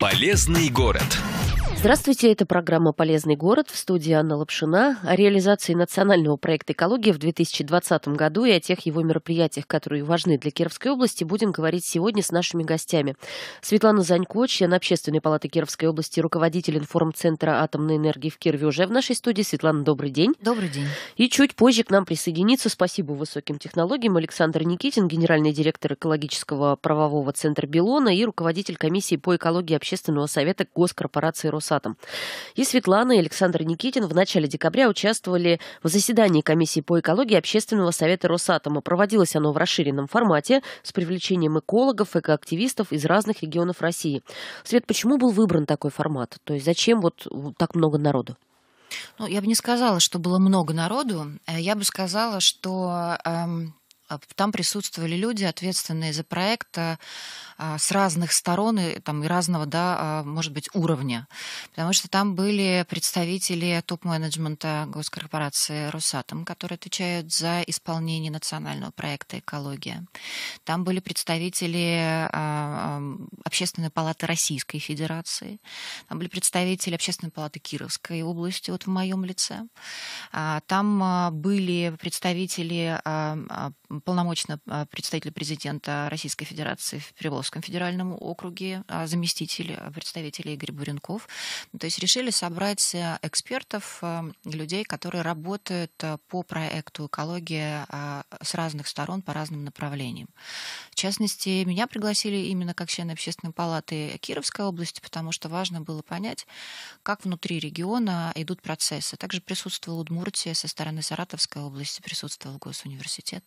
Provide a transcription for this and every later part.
Полезный город. Здравствуйте, это программа «Полезный город», в студии Анна Лапшина. О реализации национального проекта «Экология» в 2020 году и о тех его мероприятиях, которые важны для Кировской области, будем говорить сегодня с нашими гостями. Светлана Занько, член Общественной палаты Кировской области, руководитель информцентра атомной энергии в Кирове, уже в нашей студии. Светлана, добрый день. Добрый день. И чуть позже к нам присоединится, спасибо высоким технологиям, Александр Никитин, генеральный директор экологического правового центра «Белона» и руководитель комиссии по экологии Общественного совета госкорпорации «Росатом». И Светлана и Александр Никитин в начале декабря участвовали в заседании комиссии по экологии Общественного совета «Росатома». Проводилось оно в расширенном формате с привлечением экологов, экоактивистов из разных регионов России. Свет, почему был выбран такой формат? То есть зачем вот так много народу? Ну, я бы не сказала, что было много народу. Я бы сказала, что там присутствовали люди, ответственные за проект с разных сторон и разного, может быть, уровня. Потому что там были представители топ-менеджмента госкорпорации «Росатом», которые отвечают за исполнение национального проекта «Экология». Там были представители Общественной палаты Российской Федерации. Там были представители Общественной палаты Кировской области, вот в моем лице. Там были представители полномочного представителя президента Российской Федерации в Приволжском федеральном округе, заместитель представителя Игорь Буренков. То есть решили собрать экспертов, людей, которые работают по проекту «Экология» с разных сторон по разным направлениям. В частности, меня пригласили именно как члена Общественной палаты Кировской области, потому что важно было понять, как внутри региона идут процессы. Также присутствовала Удмуртия, со стороны Саратовской области присутствовал Госуниверситет.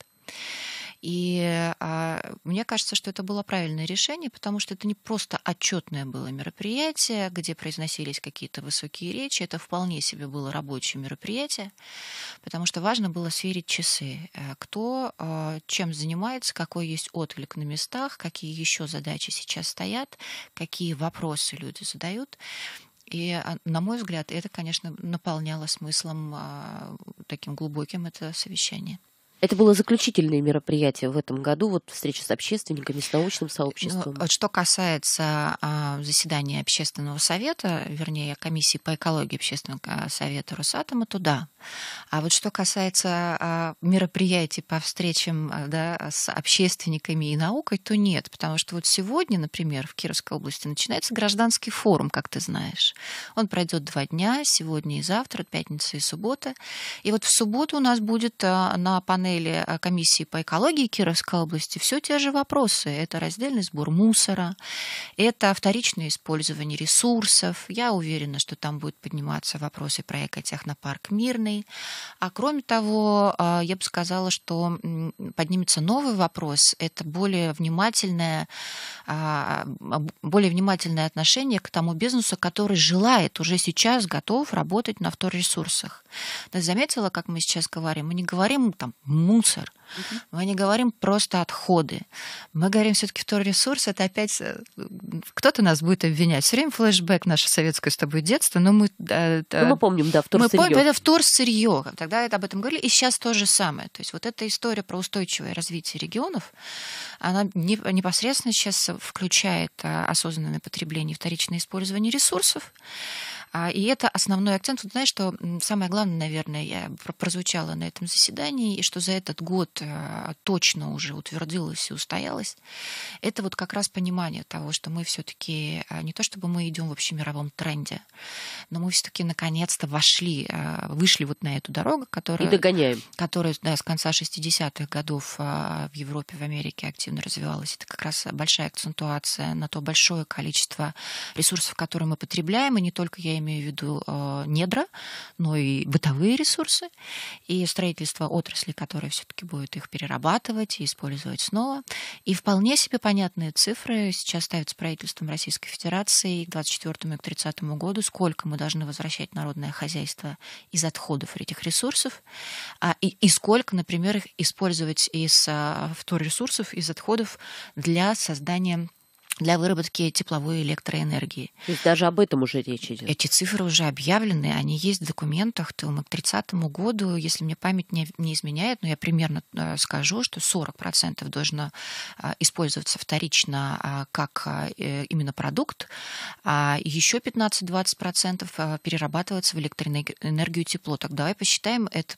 И мне кажется, что это было правильное решение, потому что это не просто отчетное было мероприятие, где произносились какие-то высокие речи, это вполне себе было рабочее мероприятие, потому что важно было сверить часы, кто чем занимается, какой есть отклик на местах, какие еще задачи сейчас стоят, какие вопросы люди задают. И, на мой взгляд, это, конечно, наполняло смыслом таким глубоким это совещание. Это было заключительное мероприятие в этом году, вот встреча с общественниками, с научным сообществом. Что касается заседания Общественного совета, вернее, комиссии по экологии Общественного совета Росатома, то да. А вот что касается мероприятий по встречам с общественниками и наукой, то нет. Потому что вот сегодня, например, в Кировской области начинается гражданский форум, как ты знаешь. Он пройдет 2 дня, сегодня и завтра, пятница и суббота. И вот в субботу у нас будет на панели комиссии по экологии Кировской области все те же вопросы. Это раздельный сбор мусора, это вторичное использование ресурсов. Я уверена, что там будут подниматься вопросы про экотехнопарк «Мирный». А кроме того, я бы сказала, что поднимется новый вопрос. Это более внимательное отношение к тому бизнесу, который желает, уже сейчас готов работать на вторресурсах. Ты заметила, как мы сейчас говорим? Мы не говорим там мусор. Мы не говорим просто отходы. Мы говорим все-таки вторресурс. Это опять кто-то нас будет обвинять. Все время флешбэк наше советское с тобой детство, но мы помним, да, вторсырье. Мы помним, это вторсырье. Тогда это об этом говорили, и сейчас то же самое. То есть вот эта история про устойчивое развитие регионов, она непосредственно сейчас включает осознанное потребление и вторичное использование ресурсов. И это основной акцент. Вот знаешь, что самое главное, наверное, прозвучало на этом заседании, и что за этот год точно уже утвердилось и устоялось, это вот как раз понимание того, что мы все-таки не то чтобы мы идем в общемировом тренде, но мы все-таки наконец-то вышли вот на эту дорогу, которая с конца 60-х годов в Европе, в Америке активно развивалась. Это как раз большая акцентуация на то большое количество ресурсов, которые мы потребляем, и не только я имею в виду недра, но и бытовые ресурсы, и строительство отрасли, которая все-таки будет их перерабатывать и использовать снова. И вполне себе понятные цифры сейчас ставятся правительством Российской Федерации к 2024 и к 2030 году, сколько мы должны возвращать народное хозяйство из отходов этих ресурсов, и сколько, например, их использовать из вторресурсов, из отходов для создания для выработки тепловой и электроэнергии. То есть даже об этом уже речь идет. Эти цифры уже объявлены, они есть в документах. То мы к 30 году, если мне память не изменяет, но я примерно скажу, что 40% должно использоваться вторично как именно продукт, а еще 15-20% перерабатываться в электроэнергию и тепло. Так давай посчитаем, это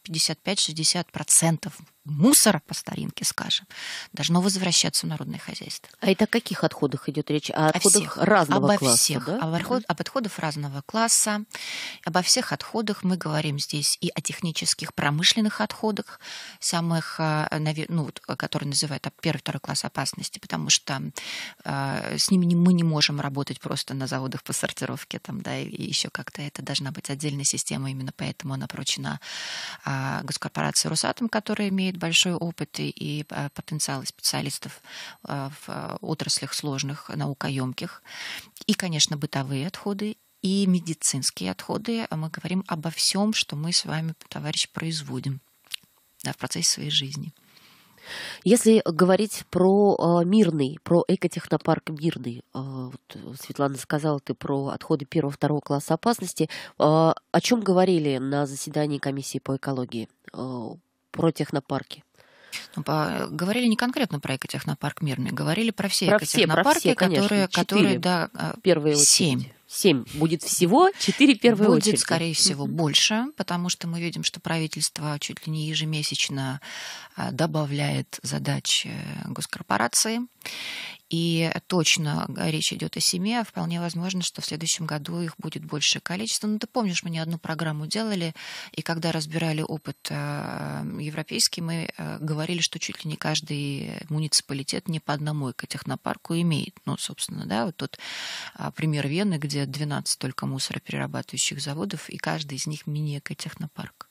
55-60% мусора, по старинке скажем, должно возвращаться в народное хозяйство. А это о каких отходах идет речь? О отходах разного класса? Да? Об отходах разного класса. Обо всех отходах мы говорим здесь и о технических промышленных отходах, самых, которые называют первый-второй класс опасности, потому что с ними мы не можем работать просто на заводах по сортировке, там, да, и еще как-то это должна быть отдельная система, именно поэтому она поручена госкорпорации «Росатом», которая имеет большой опыт и потенциал специалистов в отраслях сложных, наукоемких. И, конечно, бытовые отходы, и медицинские отходы. Мы говорим обо всем, что мы с вами, товарищи, производим в процессе своей жизни. Если говорить про Мирный, про экотехнопарк Мирный, вот Светлана сказала, ты про отходы первого-второго класса опасности. О чем говорили на заседании комиссии по экологии? Про технопарки. Говорили не конкретно про экотехнопарк Мирный, говорили про все экотехнопарки, которые да, первые 7. 7 будет всего, 4 первые очереди. Будет, скорее всего, больше, потому что мы видим, что правительство чуть ли не ежемесячно добавляет задач госкорпорации. И точно речь идет о 7, а вполне возможно, что в следующем году их будет большее количество. Ну, ты помнишь, мы не одну программу делали, и когда разбирали опыт европейский, мы говорили, что чуть ли не каждый муниципалитет не по одному экотехнопарку имеет. Ну, собственно, да, вот тот пример Вены, где 12 только мусороперерабатывающих заводов, и каждый из них мини-экотехнопарк.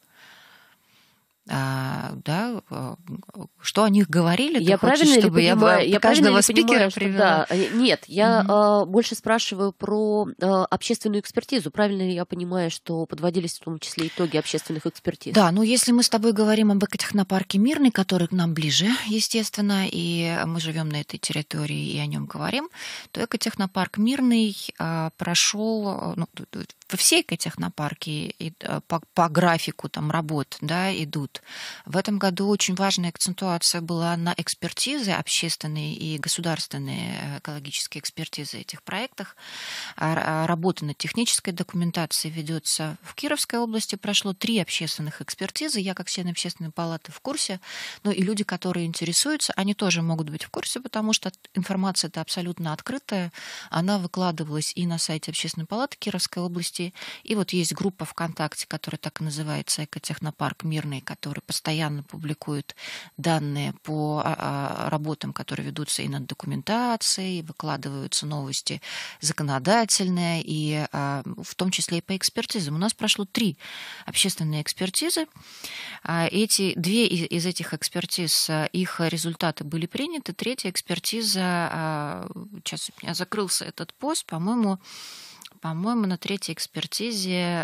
Да, что о них говорили? Я правильно ли понимаю, я каждого спикера привела? Да. Нет, я больше спрашиваю про общественную экспертизу. Правильно ли я понимаю, что подводились в том числе итоги общественных экспертиз? Да, ну если мы с тобой говорим об экотехнопарке Мирный, который к нам ближе, естественно, и мы живем на этой территории и о нем говорим, то экотехнопарк Мирный прошел, во все экотехнопарки по графику там работ, да, идут. В этом году очень важная акцентуация была на экспертизы, общественные и государственные экологические экспертизы этих проектах. Работа над технической документацией ведется в Кировской области. Прошло 3 общественных экспертизы. Я, как член общественной палаты, в курсе. Но и люди, которые интересуются, они тоже могут быть в курсе, потому что информация-то абсолютно открытая. Она выкладывалась и на сайте общественной палаты Кировской области. И вот есть группа ВКонтакте, которая так и называется «Экотехнопарк Мирный», который постоянно публикует данные по работам, которые ведутся и над документацией, выкладываются новости законодательные, и в том числе и по экспертизам. У нас прошло 3 общественные экспертизы. Эти 2 из этих экспертиз, их результаты были приняты. 3-я экспертиза, сейчас у меня закрылся этот пост, по-моему, на 3-й экспертизе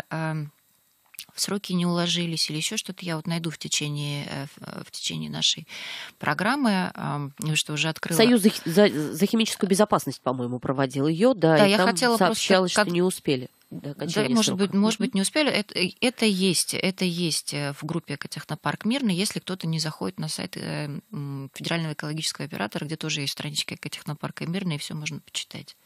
в сроки не уложились или еще что-то. Я вот найду в течение нашей программы, что уже открыла. Союз за химическую безопасность, по-моему, проводил ее, да, и я там хотела сообщалось, что не успели. Да, может быть, не успели. Это есть в группе «Экотехнопарк Мирный», если кто-то не заходит на сайт Федерального экологического оператора, где тоже есть страничка «Экотехнопарка Мирный», и все можно почитать.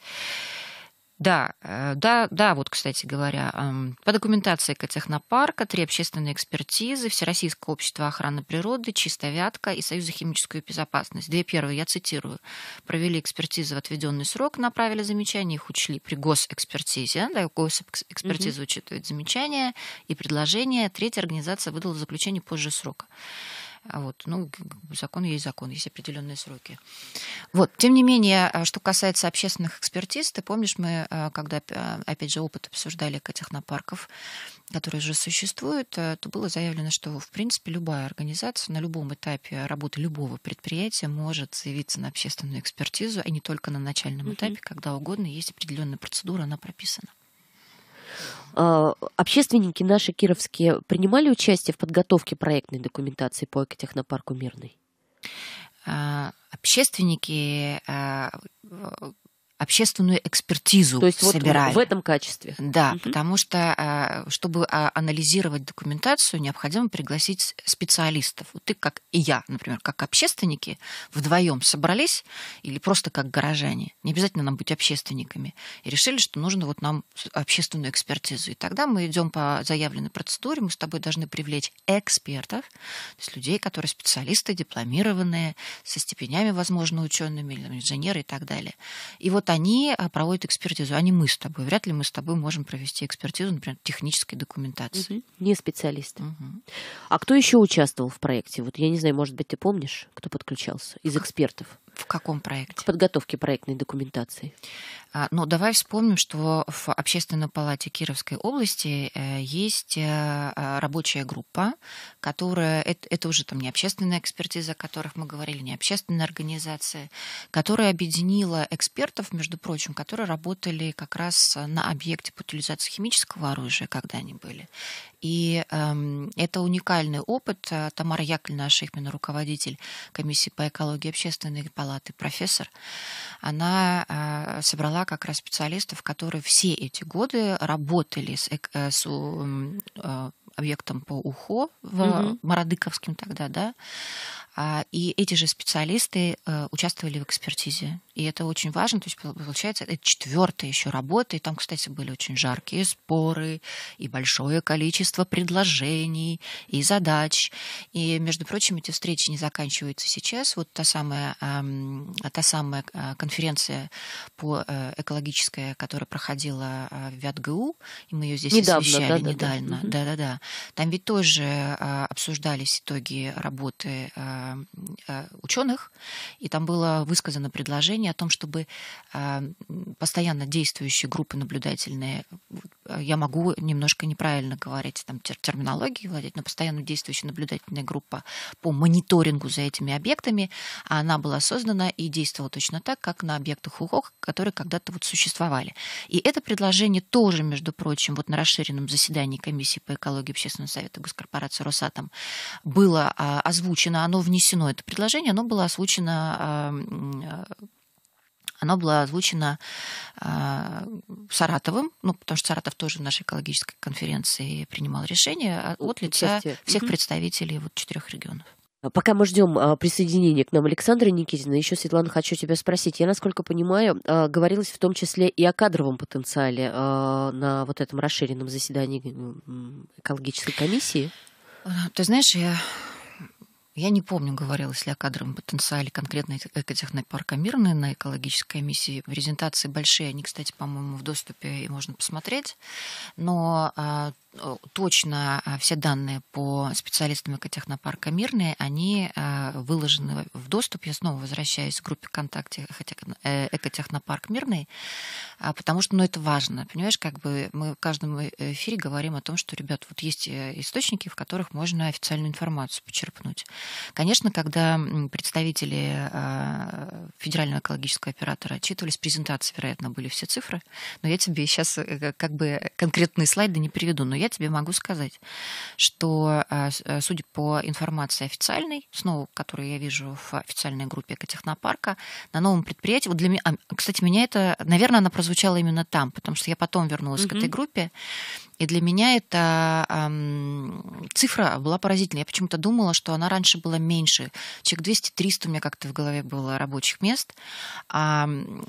Да, вот, кстати говоря, по документации экотехнопарка 3 общественные экспертизы, Всероссийское общество охраны природы, «Чистая Вятка» и Союз за химическую безопасность. 2 первые, я цитирую, провели экспертизы в отведенный срок, направили замечания, их учли при госэкспертизе. Да, госэкспертиза учитывает замечания и предложения. 3-я организация выдала заключение позже срока. Вот, закон есть закон, есть определенные сроки. Вот, тем не менее, что касается общественных экспертиз, ты помнишь, мы, когда, опять же, опыт обсуждали экотехнопарков, которые уже существуют, то было заявлено, что, в принципе, любая организация на любом этапе работы любого предприятия может заявиться на общественную экспертизу, а не только на начальном этапе, когда угодно, есть определенная процедура, она прописана. Общественники наши кировские принимали участие в подготовке проектной документации по экотехнопарку Мирный? Общественники общественную экспертизу То есть собирали. Вот в этом качестве. Да, потому что, чтобы анализировать документацию, необходимо пригласить специалистов. Вот ты, как и я, например, как общественники, вдвоем собрались, или просто как горожане, не обязательно нам быть общественниками, и решили, что нужно вот нам общественную экспертизу. И тогда мы идем по заявленной процедуре, мы с тобой должны привлечь экспертов, то есть людей, которые специалисты, дипломированные, со степенями, возможно, учеными, или инженеры и так далее. И вот они проводят экспертизу, а не мы с тобой. Вряд ли мы с тобой можем провести экспертизу, например, технической документации. Не специалисты. А кто еще участвовал в проекте? Вот я не знаю, может быть, ты помнишь, кто подключался из экспертов? В каком проекте? К подготовке проектной документации. Ну, давай вспомним, что в Общественной палате Кировской области есть рабочая группа, которая, это уже там не общественная экспертиза, о которых мы говорили, не общественная организация, которая объединила экспертов, между прочим, которые работали как раз на объекте по утилизации химического оружия, когда они были. И это уникальный опыт. Тамара Яковлевна Ашихмина, руководитель комиссии по экологии Общественной палаты, профессор, она собрала как раз специалистов, которые все эти годы работали с объектом по УХО, Мародыковским тогда, да, и эти же специалисты участвовали в экспертизе. И это очень важно, то есть, получается, это 4-я еще работа, и там, кстати, были очень жаркие споры, и большое количество предложений, и задач. И, между прочим, эти встречи не заканчиваются сейчас. Вот та самая конференция по экологическая, которая проходила в ВятГУ, и мы ее здесь освещали недавно. Да. Там ведь тоже обсуждались итоги работы ученых, и там было высказано предложение о том, чтобы постоянно действующие группы наблюдательные, я могу немножко неправильно говорить, там терминологией владеть, но постоянно действующая наблюдательная группа по мониторингу за этими объектами, она была создана и действовала точно так, как на объектах УХО, которые когда-то вот существовали. И это предложение тоже, между прочим, вот на расширенном заседании комиссии по экологии Общественного совета госкорпорации «Росатом» было озвучено, оно внесено, это предложение, оно было озвучено Саратовым, потому что Саратов тоже в нашей экологической конференции принимал решение от лица всех представителей 4 регионов. Пока мы ждем присоединения к нам Александра Никитина, еще, Светлана, хочу тебя спросить. Я, насколько понимаю, говорилось в том числе и о кадровом потенциале на вот этом расширенном заседании экологической комиссии. Ты знаешь, я не помню, говорилось ли о кадровом потенциале конкретно экотехнопарка «Мирный» на экологической комиссии. Презентации большие, они, кстати, по-моему, в доступе, и можно посмотреть. Но точно все данные по специалистам экотехнопарка «Мирный», они выложены в доступ. Я снова возвращаюсь к группе ВКонтакте «Экотехнопарк Мирный», потому что это важно. Понимаешь, мы в каждом эфире говорим о том, что, ребят, вот есть источники, в которых можно официальную информацию почерпнуть. Конечно, когда представители федерального экологического оператора отчитывались, презентации, вероятно, были все цифры, но я тебе сейчас конкретные слайды не приведу, но я тебе могу сказать, что, судя по информации официальной, снова, которую я вижу в официальной группе экотехнопарка, на новом предприятии, вот для меня, кстати, наверное, она прозвучала именно там, потому что я потом вернулась к этой группе, и для меня эта цифра была поразительной. Я почему-то думала, что она раньше была меньше. Человек 200-300 у меня как-то в голове было рабочих мест. На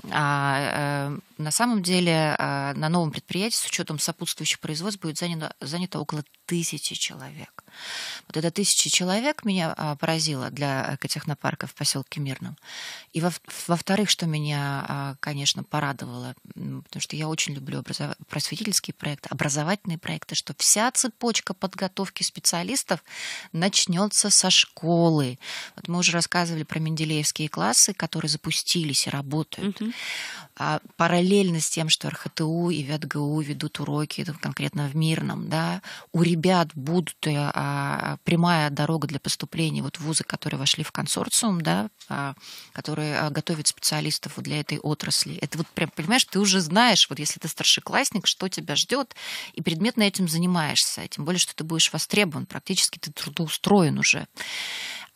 самом деле на новом предприятии с учетом сопутствующих производств будет занято около 1000 человек. Вот это 1000 человек меня поразило для экотехнопарка в поселке Мирном. И во-вторых, что меня, конечно, порадовало, потому что я очень люблю просветительские проекты, образовательные проекты, что вся цепочка подготовки специалистов начнется со школы. Вот мы уже рассказывали про менделеевские классы, которые запустились и работают. Параллельно с тем, что РХТУ и ВятГУ ведут уроки, конкретно в Мирном, да, у ребят будут прямая дорога для поступления в вузы, которые вошли в консорциум, да, которые готовят специалистов для этой отрасли. Это прям, понимаешь, ты уже знаешь, если ты старшеклассник, что тебя ждет, и предметно этим занимаешься. Тем более, что ты будешь востребован, практически ты трудоустроен уже.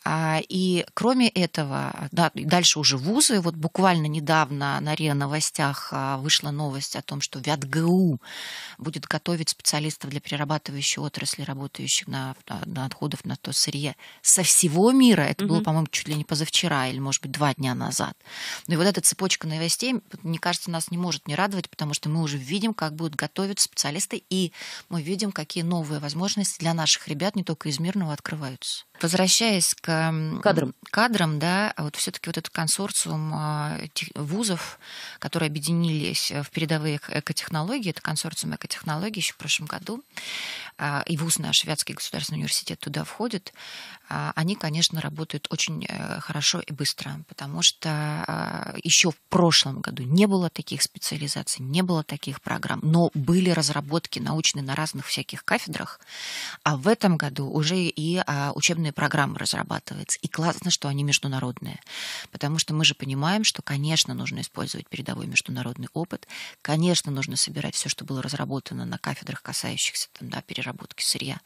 И кроме этого, да, дальше уже вузы. Вот буквально недавно на РИА Новостях вышла новость о том, что ВятГУ будет готовить специалистов для перерабатывающей отрасли, работающих на отходов, на то сырье со всего мира. Это было, по-моему, чуть ли не позавчера или, может быть, 2 дня назад. Ну и вот эта цепочка новостей, мне кажется, нас не может не радовать, потому что мы уже видим, как будут готовить специалисты, и мы видим, какие новые возможности для наших ребят, не только из Мирного, открываются. Возвращаясь к кадрам, да, вот все-таки вот этот консорциум вузов, которые объединились в передовые экотехнологии, это консорциум экотехнологий еще в прошлом году, и вуз наш, Вятский государственный университет, туда входит, они, конечно, работают очень хорошо и быстро, потому что еще в прошлом году не было таких специализаций, не было таких программ, но были разработки научные на разных всяких кафедрах, а в этом году уже и учебные программы разрабатываются. И классно, что они международные, потому что мы же понимаем, что, конечно, нужно использовать передовой международный опыт, конечно, нужно собирать все, что было разработано на кафедрах, касающихся там, да, переработки сырья,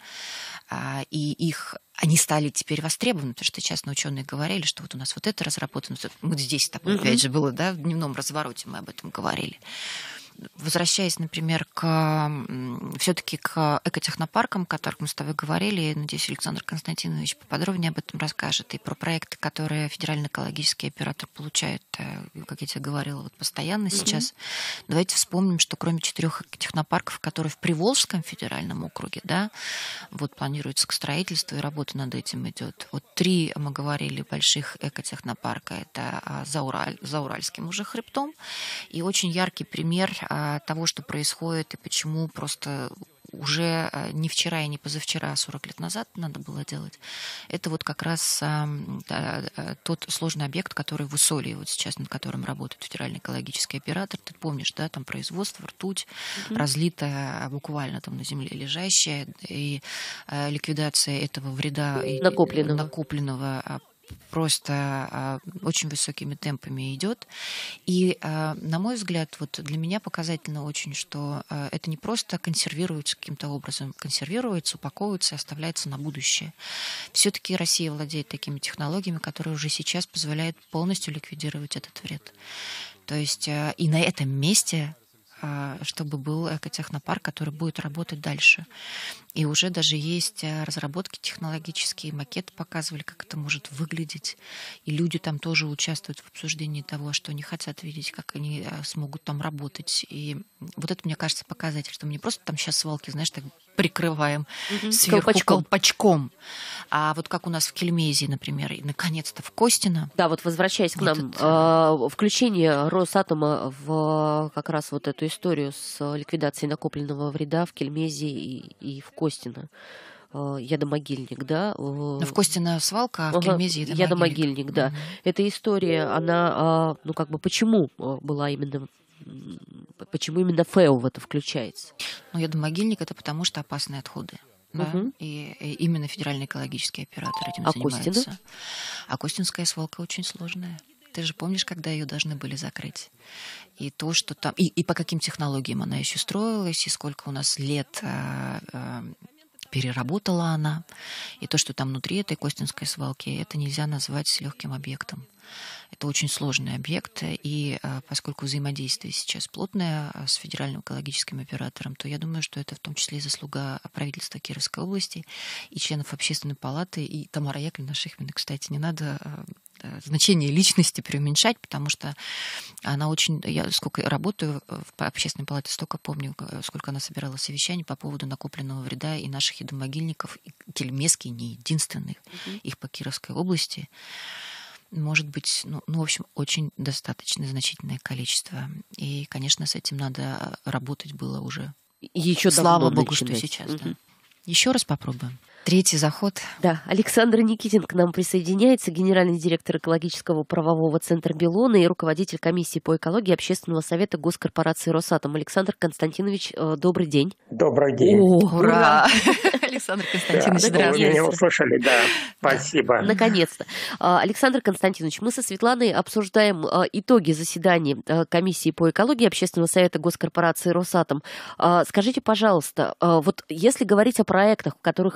и они стали теперь востребованы, потому что частно ученые говорили, что вот у нас вот это разработано, вот здесь с тобой, опять же, было, да, в дневном развороте мы об этом говорили. Возвращаясь, например, все-таки к экотехнопаркам, о которых мы с тобой говорили, я надеюсь, Александр Константинович поподробнее об этом расскажет, и про проекты, которые Федеральный экологический оператор получает, как я тебе говорила, вот постоянно сейчас. Давайте вспомним, что кроме 4 экотехнопарков, которые в Приволжском федеральном округе, да, вот планируется к строительству, и работа над этим идет. Вот 3, мы говорили, больших экотехнопарка, это за Уральским уже хребтом, и очень яркий пример того, что происходит и почему просто уже не вчера и не позавчера, а 40 лет назад надо было делать. Это вот как раз тот сложный объект, который в Усолье, вот сейчас над которым работает Федеральный экологический оператор. Ты помнишь, да, там производство, ртуть, разлитая буквально там на земле лежащая, и ликвидация этого вреда накопленного просто очень высокими темпами идет. И, на мой взгляд, вот для меня показательно очень, что это не просто консервируется каким-то образом, консервируется, упаковывается и оставляется на будущее. Все-таки Россия владеет такими технологиями, которые уже сейчас позволяют полностью ликвидировать этот вред. То есть и на этом месте чтобы был экотехнопарк, который будет работать дальше. И уже даже есть разработки технологические, макеты показывали, как это может выглядеть. И люди там тоже участвуют в обсуждении того, что они хотят видеть, как они смогут там работать. И вот это, мне кажется, показатель, что мы не просто там сейчас свалки, знаешь, так прикрываем сверху колпачком. А вот как у нас в Кельмезии, например, и наконец-то в Костино. Да, вот возвращаясь к нам, включение Росатома в как раз вот эту историю с ликвидацией накопленного вреда в Кельмезии и в Костино. Ядомогильник, да? В Костино свалка, а в Кельмезии ядомогильник, да. Эта история, она, ну как бы, почему именно ФЭО в это включается? Ну, ядомогильник — это потому что опасные отходы. Да? И именно Федеральный экологический оператор этим занимается. Костино? А Костинская свалка очень сложная. Ты же помнишь, когда ее должны были закрыть? И то, что там... И по каким технологиям она еще строилась, и сколько у нас лет переработала она. И то, что там внутри этой Костинской свалки, это нельзя назвать легким объектом. Это очень сложный объект, и поскольку взаимодействие сейчас плотное с Федеральным экологическим оператором, то я думаю, что это в том числе и заслуга правительства Кировской области и членов Общественной палаты, и Тамара Яковлевна Шихмина, кстати, не надо значение личности преуменьшать, потому что она очень... Я сколько работаю в Общественной палате, столько помню, сколько она собирала совещаний по поводу накопленного вреда и наших ядомогильников. И Кельмезский не единственный, их по Кировской области. Может быть, в общем, очень достаточно значительное количество. И, конечно, с этим надо работать было уже. Еще слава богу, что сейчас. Да. Еще раз попробуем. 3-й заход. Да, Александр Никитин к нам присоединяется, генеральный директор экологического правового центра Белона и руководитель комиссии по экологии Общественного совета госкорпорации Росатом. Александр Константинович, добрый день. Добрый день. Ура! Александр Константинович, здравствуйте. Вы меня услышали, да. Спасибо. Наконец-то. Александр Константинович, мы со Светланой обсуждаем итоги заседаний комиссии по экологии Общественного совета госкорпорации Росатом. Скажите, пожалуйста, вот если говорить о проектах, в которых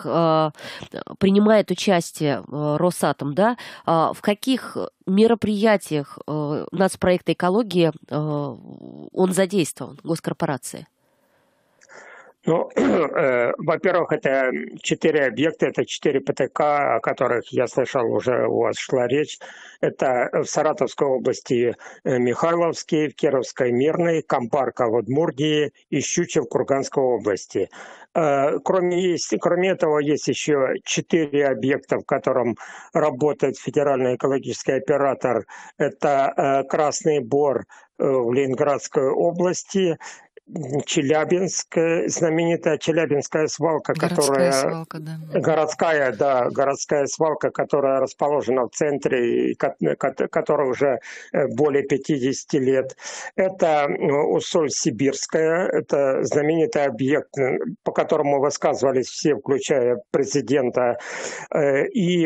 принимает участие Росатом, да, в каких мероприятиях нацпроекта «Экология» он задействован, госкорпорации? Ну, во-первых, это 4 объекта, это 4 ПТК, о которых я слышал, уже у вас шла речь. Это в Саратовской области Михайловский, в Кировской Мирной, Камбарка в Удмуртии и Щучье в Курганской области. Кроме этого, есть еще 4 объекта, в котором работает федеральный экологический оператор. Это Красный Бор в Ленинградской области, Челябинск, знаменитая Челябинская свалка, Городская свалка, да. Городская свалка, которая расположена в центре, и которая уже более 50 лет. Это Усоль-Сибирская, это знаменитый объект, по которому высказывались все, включая президента. И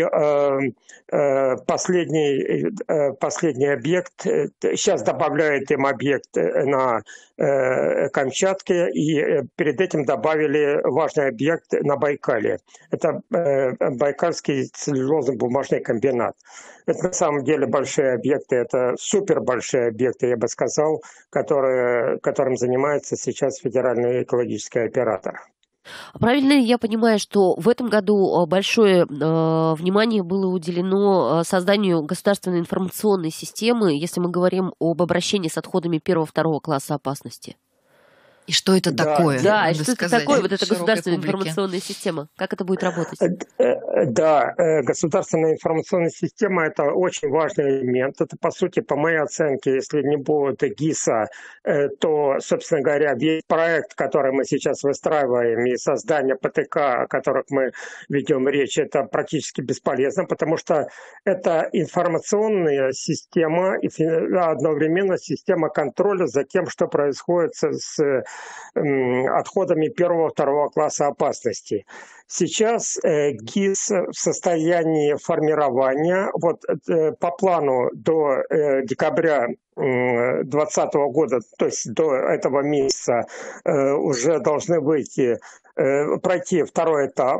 последний объект, сейчас добавляет им объект на Камчатке, и перед этим добавили важный объект на Байкале. Это Байкальский целлюлозно-бумажный комбинат. Это на самом деле большие объекты, это супер большие объекты, я бы сказал, которым занимается сейчас федеральный экологический оператор. Правильно ли я понимаю, что в этом году большое внимание было уделено созданию государственной информационной системы, если мы говорим об обращении с отходами 1-2 класса опасности? И что это такое? Да, и что это такое, вот эта государственная информационная система? Как это будет работать? Да, государственная информационная система – это очень важный элемент. Это, по сути, по моей оценке, если не будет ГИСа, то, собственно говоря, весь проект, который мы сейчас выстраиваем, и создание ПТК, о которых мы ведем речь, это практически бесполезно, потому что это информационная система и одновременно система контроля за тем, что происходит с отходами 1-2 класса опасности. Сейчас ГИС в состоянии формирования. Вот по плану до декабря 2020 года, то есть до этого месяца, уже должны пройти 2-й этап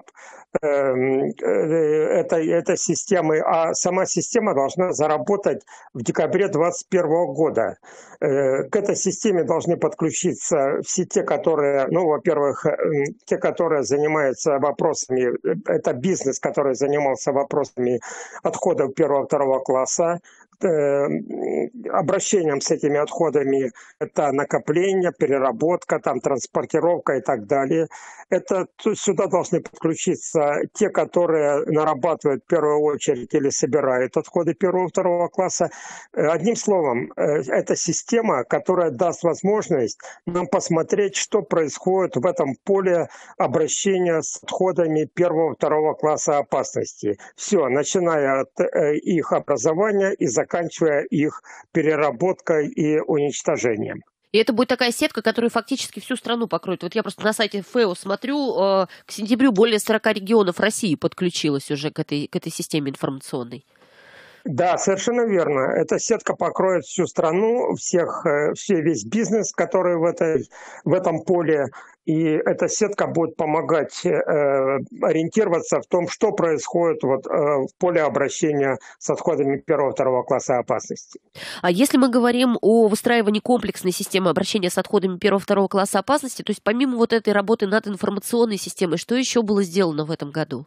этой системы, а сама система должна заработать в декабре 2021 года. К этой системе должны подключиться все те, которые, во-первых, те, которые занимаются вопросами, это бизнес, который занимался вопросами отходов 1-2 класса, обращением с этими отходами, это накопление, переработка, транспортировка и так далее. Сюда должны подключиться те, которые нарабатывают в первую очередь или собирают отходы 1-2 класса. Одним словом, это система, которая даст возможность нам посмотреть, что происходит в этом поле обращения с отходами 1-2 класса опасности. Все, начиная от их образования и заканчивая их переработкой и уничтожением. И это будет такая сетка, которая фактически всю страну покроет. Вот я просто на сайте ФЭО смотрю, к сентябрю более 40 регионов России подключилось уже к этой системе информационной. Да, совершенно верно. Эта сетка покроет всю страну, весь бизнес, который в этом поле. И эта сетка будет помогать ориентироваться в том, что происходит в поле обращения с отходами 1-2 класса опасности. А если мы говорим о выстраивании комплексной системы обращения с отходами 1-2 класса опасности, то есть помимо этой работы над информационной системой, что еще было сделано в этом году?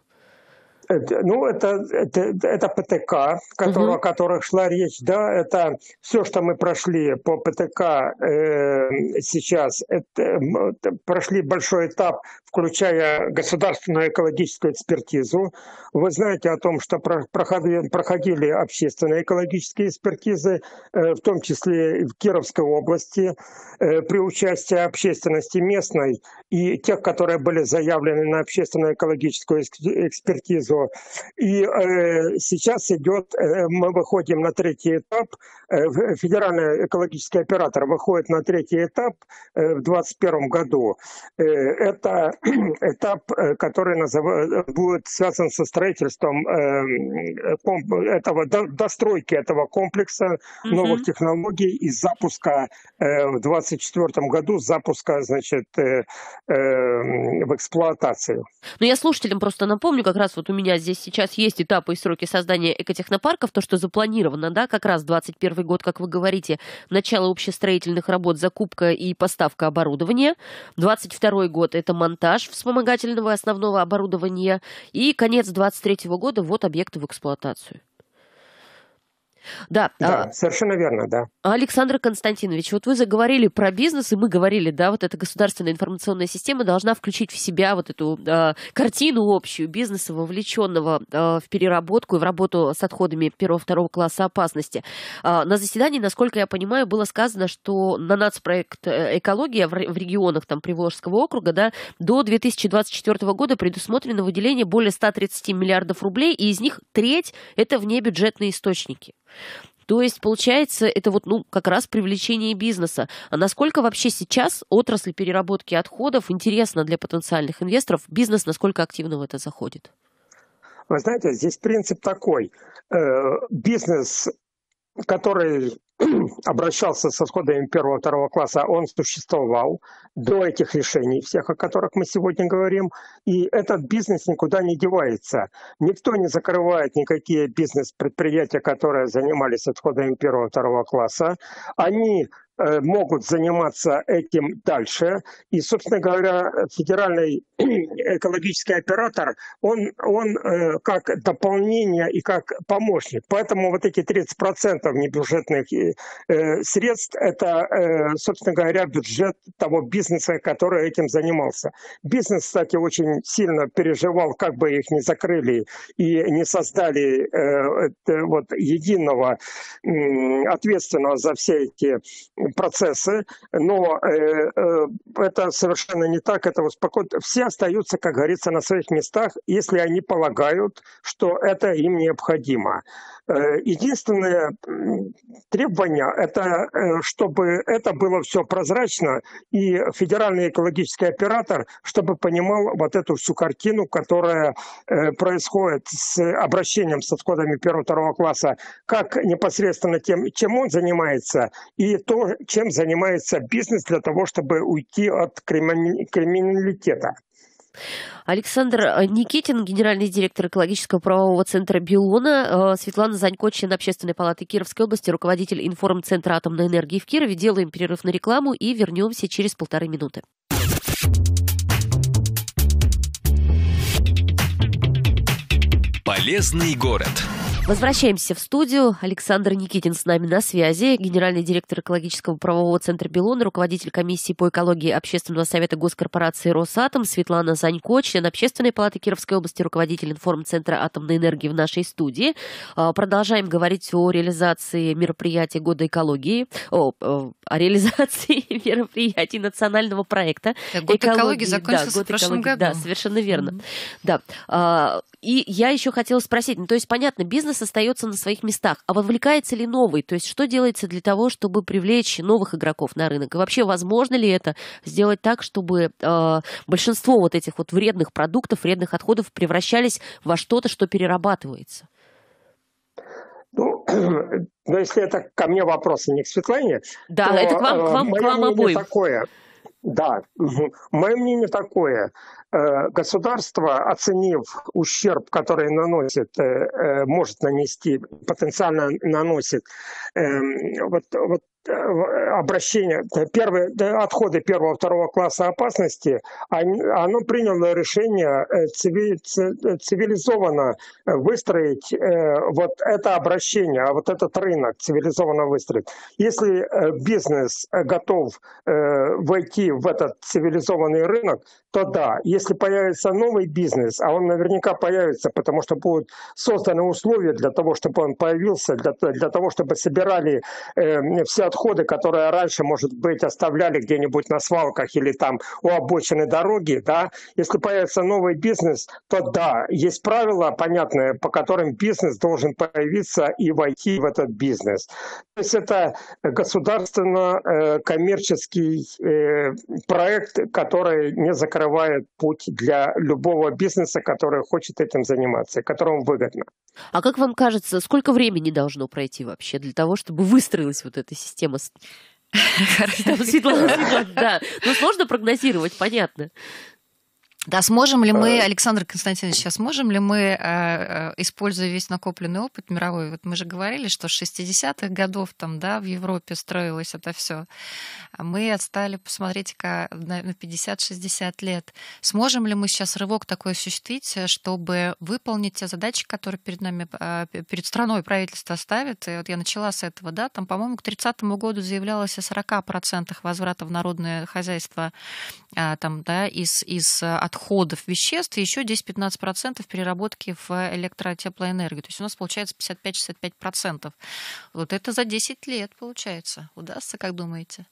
Это ПТК, о которых шла речь, да, это все, что мы прошли по ПТК сейчас, прошли большой этап, включая государственную экологическую экспертизу. Вы знаете о том, что проходили общественные экологические экспертизы, в том числе в Кировской области, при участии общественности местной и тех, которые были заявлены на общественную экологическую экспертизу. все. И сейчас идет, мы выходим на третий этап, федеральный экологический оператор выходит на третий этап в 2021 году. Это этап, который будет связан со строительством достройки этого комплекса новых технологий и запуска в 2024 году, значит, в эксплуатацию. Но я слушателям просто напомню, как раз вот у меня здесь сейчас есть этапы и сроки создания экотехнопарков, то, что запланировано, да, как раз 2021 год, как вы говорите, начало общестроительных работ, закупка и поставка оборудования. 2022 год – это монтаж вспомогательного основного оборудования. И конец 2023 года – ввод объекта в эксплуатацию. Да, совершенно верно, да. Александр Константинович, вот вы заговорили про бизнес, и мы говорили, да, вот эта государственная информационная система должна включить в себя вот эту картину общую бизнеса, вовлеченного в переработку и в работу с отходами первого-второго класса опасности. На заседании, насколько я понимаю, было сказано, что на нацпроект «Экология» в регионах там, Приволжского округа, да, до 2024 года предусмотрено выделение более 130 миллиардов рублей, и из них треть – это внебюджетные источники. То есть, получается, это вот, как раз привлечение бизнеса. А насколько вообще сейчас отрасль переработки отходов интересна для потенциальных инвесторов? Бизнес насколько активно в это заходит? Вы знаете, здесь принцип такой. Бизнес, который обращался с отходами первого-второго класса, он существовал до этих решений, всех, о которых мы сегодня говорим, и этот бизнес никуда не девается. Никто не закрывает никакие бизнес-предприятия, которые занимались отходами первого-второго класса. Они могут заниматься этим дальше. И, собственно говоря, федеральный экологический оператор, он как дополнение и как помощник. Поэтому вот эти 30% небюджетных средств, это, собственно говоря, бюджет того бизнеса, который этим занимался. Бизнес, кстати, очень сильно переживал, как бы их не закрыли и не создали единого ответственного за все эти процессы, но это совершенно не так, это успокоит. Все остаются, как говорится, на своих местах, если они полагают, что это им необходимо. Единственное требование – это чтобы это было все прозрачно, и федеральный экологический оператор, чтобы понимал вот эту всю картину, которая происходит с обращением с отходами первого-второго класса, как непосредственно тем, чем он занимается, и то, чем занимается бизнес для того, чтобы уйти от криминалитета. Александр Никитин, генеральный директор экологического правового центра «Белона», Светлана Занько, член Общественной палаты Кировской области, руководитель информцентра атомной энергии в Кирове. Делаем перерыв на рекламу и вернемся через 1,5 минуты. Полезный город. Возвращаемся в студию. Александр Никитин с нами на связи, генеральный директор экологического правового центра «Белона», руководитель комиссии по экологии Общественного совета госкорпорации «Росатом», Светлана Занько, член Общественной палаты Кировской области, руководитель информцентра атомной энергии в нашей студии. Продолжаем говорить о реализации мероприятий Года экологии, о реализации мероприятий национального проекта. Год экологии закончился в прошлом году. Да, совершенно верно. Да. И я еще хотела спросить, то есть, понятно, бизнес остается на своих местах, а вовлекается ли новый? То есть, что делается для того, чтобы привлечь новых игроков на рынок? И вообще, возможно ли это сделать так, чтобы большинство вот этих вот вредных продуктов, вредных отходов превращались во что-то, что перерабатывается? Ну, если это ко мне вопросы, не к Светлане, да, то это к вам обоим. Такое. Да, мое мнение такое. Государство, оценив ущерб, который наносит, может нанести, потенциально наносит обращение, отходы первого-второго класса опасности, оно приняло решение цивилизованно выстроить вот это обращение, вот этот рынок цивилизованно выстроить. Если бизнес готов войти в этот цивилизованный рынок, то да. Если появится новый бизнес, а он наверняка появится, потому что будут созданы условия для того, чтобы он появился, для того, чтобы собирали все отходы, которые раньше, может быть, оставляли где-нибудь на свалках или там у обочины дороги, да. Если появится новый бизнес, то да, есть правила понятные, по которым бизнес должен появиться и войти в этот бизнес. То есть это государственно-коммерческий проект, который не закрывает путь для любого бизнеса, который хочет этим заниматься, которому выгодно. А как вам кажется, сколько времени должно пройти вообще для того, чтобы выстроилась вот эта система? Светлана, да. Ну, сложно прогнозировать, понятно. Да, сможем ли мы, Александр Константинович, сейчас сможем ли мы, используя весь накопленный опыт мировой, вот мы же говорили, что с 60-х годов там, да, в Европе строилось это все, а мы отстали, посмотрите-ка, на 50-60 лет. Сможем ли мы сейчас рывок такой осуществить, чтобы выполнить те задачи, которые перед нами, перед страной правительство ставит? И вот я начала с этого, да, там, по-моему, к 30-му году заявлялось о 40% возврата в народное хозяйство там, да, из отходов веществ и еще 10-15% переработки в электротеплоэнергию. То есть у нас получается 55-65%. Вот это за 10 лет получается. Удастся, как думаете?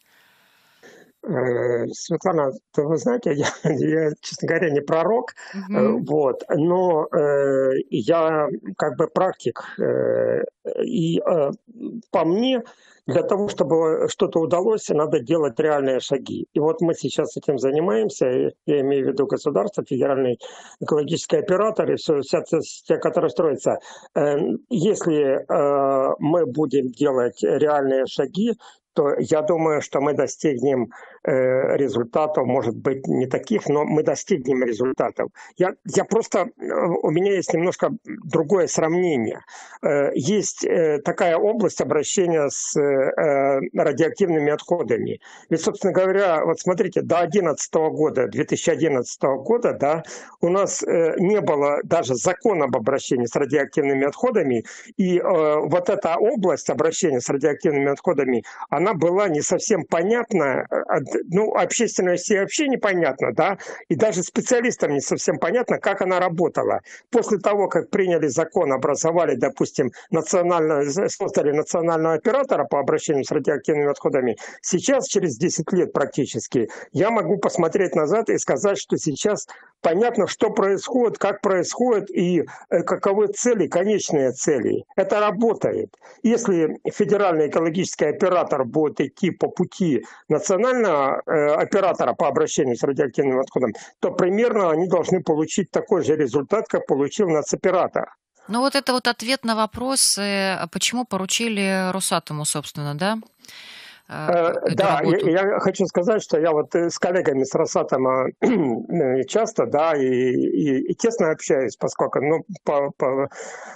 Светлана, вы знаете, я, честно говоря, не пророк, вот, но я как бы практик, и по мне, для того, чтобы что-то удалось, надо делать реальные шаги. И вот мы сейчас этим занимаемся, я имею в виду государство, федеральный экологический оператор и вся система, которая строится. Если мы будем делать реальные шаги, то я думаю, что мы достигнем результатов, может быть, не таких, но мы достигнем результатов. Я просто, у меня есть немножко другое сравнение. Есть такая область обращения с радиоактивными отходами. Ведь, собственно говоря, вот смотрите, до 2011 года, да, у нас не было даже закона об обращении с радиоактивными отходами, и вот эта область обращения с радиоактивными отходами, она была не совсем понятна, ну, общественности вообще непонятно, да, и даже специалистам не совсем понятно, как она работала. После того, как приняли закон, образовали, допустим, создали национального оператора по обращению с радиоактивными отходами, сейчас, через 10 лет практически, я могу посмотреть назад и сказать, что сейчас понятно, что происходит, как происходит и каковы цели, конечные цели. Это работает. Если федеральный экологический оператор будет идти по пути национального оператора по обращению с радиоактивным отходом, то примерно они должны получить такой же результат, как получил нацоператор. Ну вот это вот ответ на вопрос, почему поручили Росатому, собственно, да? Да, я хочу сказать, что я вот с коллегами с Росатома часто, да, и тесно общаюсь, поскольку, ну, по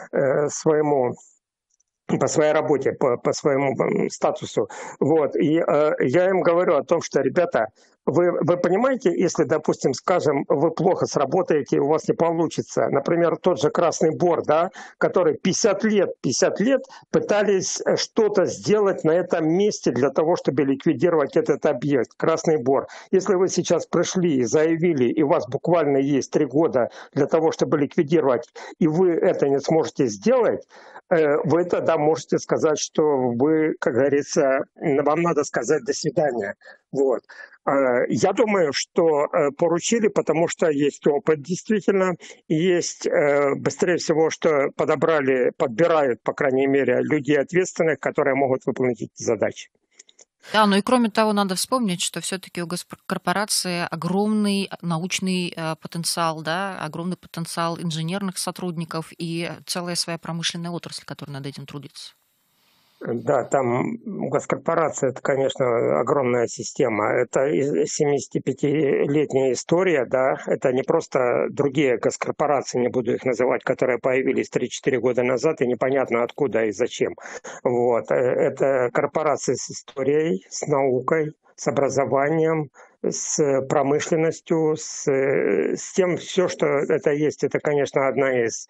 своей работе, по своему статусу. Вот. И я им говорю о том, что, ребята, вы понимаете, если, допустим, скажем, вы плохо сработаете, у вас не получится. Например, тот же Красный Бор, да, который 50 лет пытались что-то сделать на этом месте для того, чтобы ликвидировать этот объект, Красный Бор. Если вы сейчас пришли и заявили, и у вас буквально есть 3 года для того, чтобы ликвидировать, и вы это не сможете сделать, вы тогда можете сказать, что вы, как говорится, вам надо сказать «до свидания». Вот. Я думаю, что поручили, потому что есть опыт действительно, есть быстрее всего, что подбирают, по крайней мере, людей ответственных, которые могут выполнить эти задачи. Да, ну и кроме того, надо вспомнить, что все-таки у госкорпорации огромный научный потенциал, да, огромный потенциал инженерных сотрудников и целая своя промышленная отрасль, которая над этим трудится. Да, там госкорпорация, это, конечно, огромная система. Это 75-летняя история, да. Это не просто другие госкорпорации, не буду их называть, которые появились 3-4 года назад, и непонятно откуда и зачем. Вот. Это корпорации с историей, с наукой, с образованием, с промышленностью, с тем, все, что это есть. Это, конечно, одна из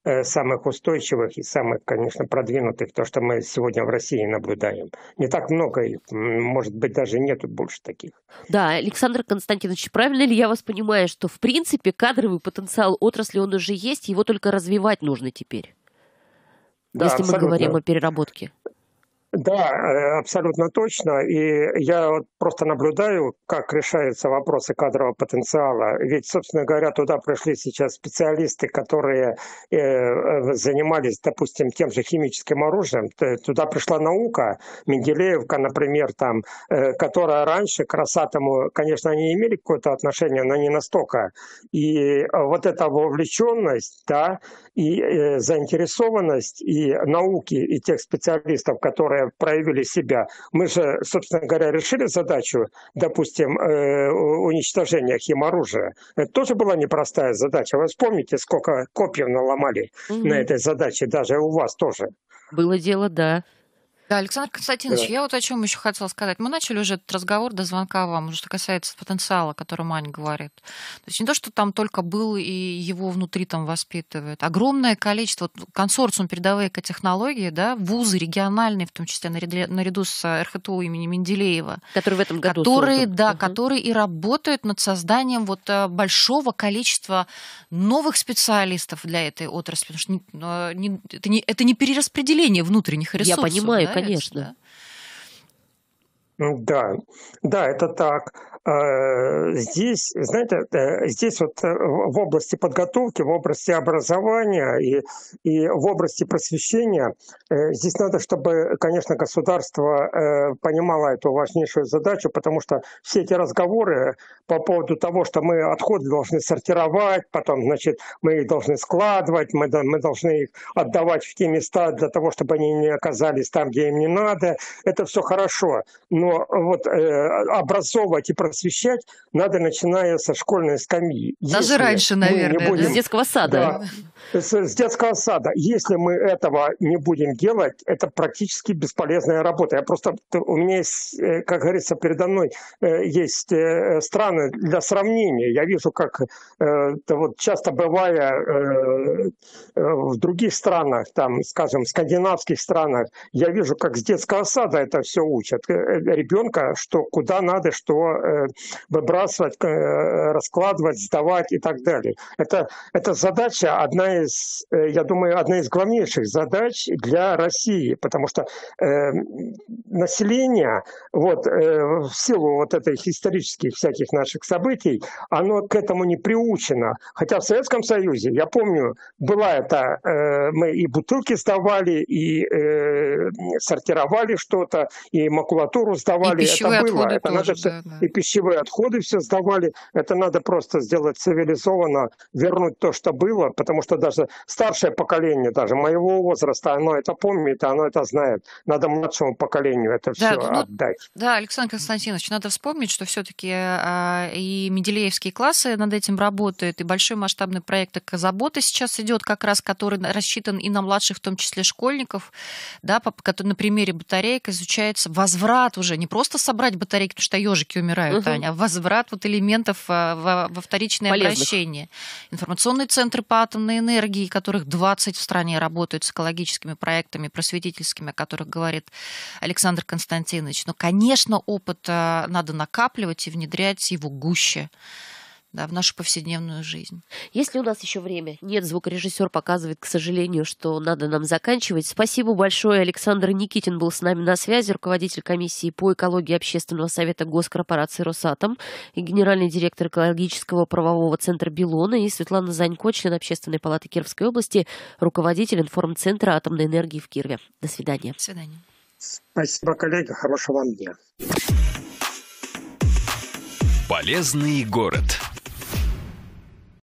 самых устойчивых и самых, конечно, продвинутых, то, что мы сегодня в России наблюдаем. Не так много их, может быть, даже нету больше таких. Да, Александр Константинович, правильно ли я вас понимаю, что, в принципе, кадровый потенциал отрасли, он уже есть, его только развивать нужно теперь, Да, если абсолютно. мы говорим о переработке? Да, абсолютно точно. И я вот просто наблюдаю, как решаются вопросы кадрового потенциала. Ведь, собственно говоря, туда пришли сейчас специалисты, которые занимались, допустим, тем же химическим оружием. Туда пришла наука, Менделеевка, например, там, которая раньше к Росатому, конечно, они имели какое-то отношение, но не настолько. И вот эта вовлеченность, да, и заинтересованность и науки, и тех специалистов, которые проявили себя. Мы же, собственно говоря, решили задачу, допустим, уничтожения химоружия. Это тоже была непростая задача. Вы вспомните, сколько копьев наломали на этой задаче, даже у вас тоже. Было дело, да. Да, Александр Константинович, я вот о чем еще хотела сказать. Мы начали уже этот разговор до звонка вам, что касается потенциала, о котором Аня говорит. То есть не то, что там только был и его внутри там воспитывают. Огромное количество, консорциум передовые экотехнологии, да, вузы региональные, в том числе наряду с РХТУ имени Менделеева, который в этом году которые, да, которые и работают над созданием вот большого количества новых специалистов для этой отрасли. Потому что это не перераспределение внутренних ресурсов. Я понимаю, да, конечно. Да, да, это так. Здесь, знаете, здесь вот в области подготовки, в области образования и в области просвещения, здесь надо, чтобы, конечно, государство понимало эту важнейшую задачу, потому что все эти разговоры по поводу того, что мы отходы должны сортировать, потом, значит, мы их должны складывать, мы должны их отдавать в те места для того, чтобы они не оказались там, где им не надо, это все хорошо. Но вот образовывать и просвещать надо, начиная со школьной скамьи. Даже раньше, наверное. С детского сада. Да, с детского сада. Если мы этого не будем делать, это практически бесполезная работа. У меня есть, как говорится, передо мной есть страны для сравнения. Я вижу, как вот часто бывая в других странах, там, скажем, в скандинавских странах, я вижу, как с детского сада это все учат. Ребенка, что куда надо, что выбрасывать, раскладывать, сдавать и так далее. Это задача, я думаю, одна из главнейших задач для России, потому что население, вот, в силу вот этих исторических всяких наших событий, оно к этому не приучено. Хотя в Советском Союзе, я помню, мы и бутылки сдавали, и сортировали что-то, и макулатуру сдавали. И пищевые отходы тоже, и пищевые отходы все сдавали. Это надо просто сделать цивилизованно, вернуть то, что было, потому что даже старшее поколение, даже моего возраста, оно это помнит, оно это знает. Надо младшему поколению это все отдать. Да, Александр Константинович, надо вспомнить, что все-таки и менделеевские классы над этим работают, и большой масштабный проект «Экозабота» сейчас идет, как раз, который рассчитан и на младших, в том числе школьников, да, на примере батареек изучается возврат уже, не просто собрать батарейки, потому что ежики умирают, Аня, а возврат вот элементов во вторичное обращение. Информационные центры по атомной энергии, которых 20 в стране работают с экологическими проектами, просветительскими, о которых говорит Александр Константинович. Но, конечно, опыт надо накапливать и внедрять его гуще, да, в нашу повседневную жизнь. Если у нас еще время? Нет, звукорежиссер показывает, к сожалению, что надо нам заканчивать. Спасибо большое. Александр Никитин был с нами на связи, руководитель комиссии по экологии Общественного совета госкорпорации «Росатом» и генеральный директор экологического правового центра «Белона», и Светлана Занько, член Общественной палаты Кировской области, руководитель информцентра атомной энергии в Кирове. До свидания. До свидания. Спасибо, коллеги. Хорошего вам дня. Полезный город.